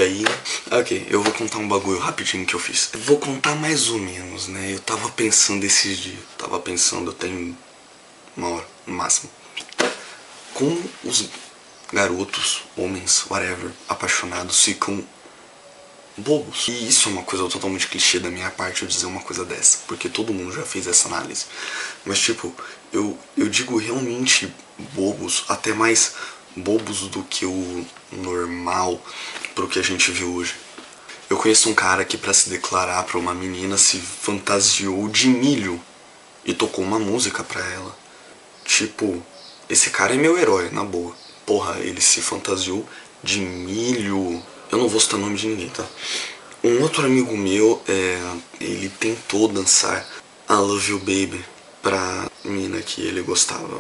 E aí, ok, eu vou contar um bagulho rapidinho que eu fiz. Vou contar mais ou menos, né? Eu tava pensando esses dias. Eu tenho uma hora no máximo. Como os garotos, homens, whatever, apaixonados ficam bobos. E isso é uma coisa totalmente clichê da minha parte eu dizer uma coisa dessa, porque todo mundo já fez essa análise. Mas tipo, eu digo realmente bobos, até mais bobos do que o normal pro que a gente vê hoje. Eu conheço um cara que pra se declarar pra uma menina se fantasiou de milho e tocou uma música pra ela. Tipo, esse cara é meu herói, na boa. Porra, ele se fantasiou de milho. Eu não vou citar o nome de ninguém, tá? Um outro amigo meu, ele tentou dançar I Love You Baby pra mina que ele gostava,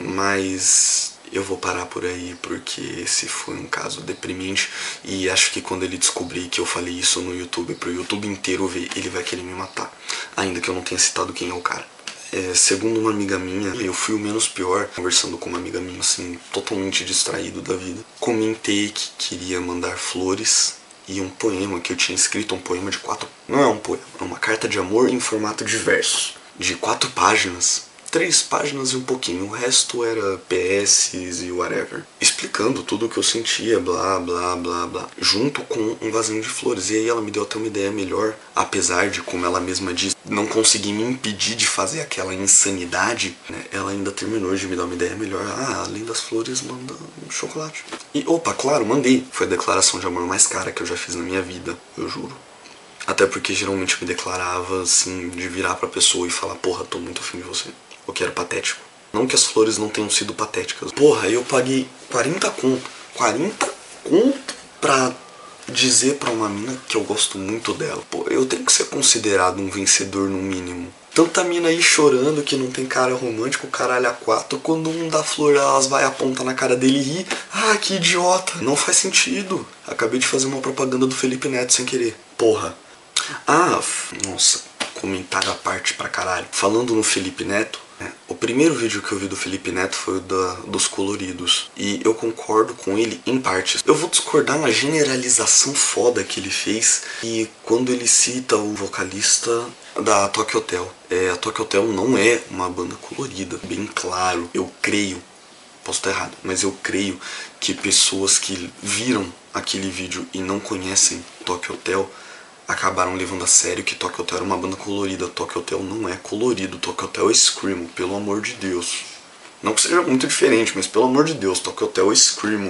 mas eu vou parar por aí porque esse foi um caso deprimente e acho que quando ele descobrir que eu falei isso no YouTube, pro YouTube inteiro ver, ele vai querer me matar, ainda que eu não tenha citado quem é o cara. Segundo uma amiga minha, eu fui o menos pior, conversando com uma amiga minha, assim, totalmente distraído da vida. Comentei que queria mandar flores e um poema que eu tinha escrito, um poema de 4... Não é um poema, é uma carta de amor em formato de versos, de 4 páginas. 3 páginas e um pouquinho, o resto era PS e whatever. Explicando tudo o que eu sentia, blá, blá, blá, blá. Junto com um vasinho de flores. E aí ela me deu até uma ideia melhor, apesar de, como ela mesma diz, não conseguir me impedir de fazer aquela insanidade, né? Ela ainda terminou de me dar uma ideia melhor. Ah, além das flores, manda um chocolate. E, opa, claro, mandei. Foi a declaração de amor mais cara que eu já fiz na minha vida, eu juro. Até porque geralmente me declarava, assim, de virar pra pessoa e falar, porra, tô muito afim de você. O que era patético. Não que as flores não tenham sido patéticas. Porra, eu paguei 40 conto. 40 conto pra dizer pra uma mina que eu gosto muito dela. Pô, eu tenho que ser considerado um vencedor no mínimo. Tanta mina aí chorando que não tem cara romântico, caralho a 4. Quando um dá flor, elas vai apontar na cara dele e ri. Ah, que idiota. Não faz sentido. Acabei de fazer uma propaganda do Felipe Neto sem querer. Porra. Ah, nossa. Comentário à parte pra caralho. Falando no Felipe Neto, o primeiro vídeo que eu vi do Felipe Neto foi o dos coloridos. E eu concordo com ele em partes. Eu vou discordar na generalização foda que ele fez. E quando ele cita o vocalista da Tokyo Hotel. A Tokyo Hotel não é uma banda colorida, bem claro. Eu creio, posso estar errado, mas eu creio que pessoas que viram aquele vídeo e não conhecem Tokyo Hotel acabaram levando a sério que Tokyo Hotel era uma banda colorida. Tokyo Hotel não é colorido, Tokyo Hotel é Screamo, pelo amor de Deus. Não que seja muito diferente, mas pelo amor de Deus, Tokyo Hotel é Screamo.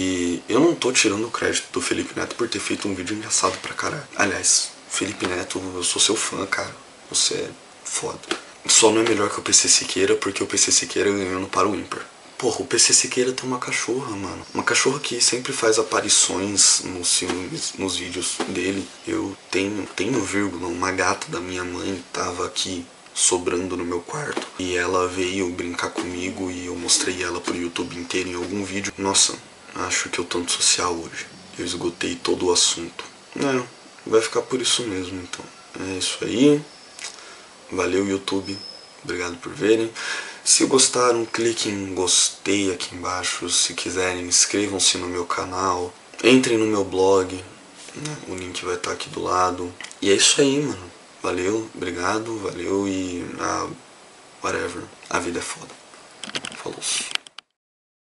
E eu não tô tirando o crédito do Felipe Neto por ter feito um vídeo engraçado pra caralho. Aliás, Felipe Neto, eu sou seu fã, cara. Você é foda. Só não é melhor que o PC Siqueira, porque o PC Siqueira ganhou no Para o Ímpar. Porra, o PC Siqueira tem uma cachorra, mano. Uma cachorra que sempre faz aparições nos filmes, nos vídeos dele. Eu tenho vírgula, uma gata da minha mãe tava aqui sobrando no meu quarto. E ela veio brincar comigo e eu mostrei ela pro YouTube inteiro em algum vídeo. Nossa, acho que eu tô antissocial hoje. Eu esgotei todo o assunto. Vai ficar por isso mesmo, então. É isso aí. Valeu, YouTube. Obrigado por verem. Se gostaram, cliquem em gostei aqui embaixo. Se quiserem, inscrevam-se no meu canal. Entrem no meu blog, né? O link vai estar aqui do lado. E é isso aí, mano. Valeu, obrigado, valeu e... whatever. A vida é foda. Falou.